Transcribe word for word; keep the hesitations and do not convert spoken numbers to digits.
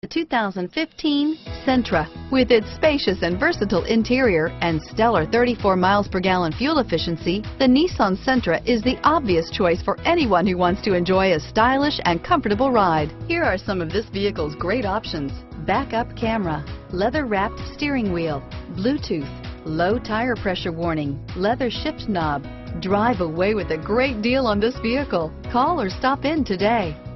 The two thousand fifteen Sentra. With its spacious and versatile interior and stellar thirty-four miles per gallon fuel efficiency, the Nissan Sentra is the obvious choice for anyone who wants to enjoy a stylish and comfortable ride. Here are some of this vehicle's great options: backup camera, leather-wrapped steering wheel, Bluetooth, low tire pressure warning, leather shift knob. Drive away with a great deal on this vehicle. Call or stop in today.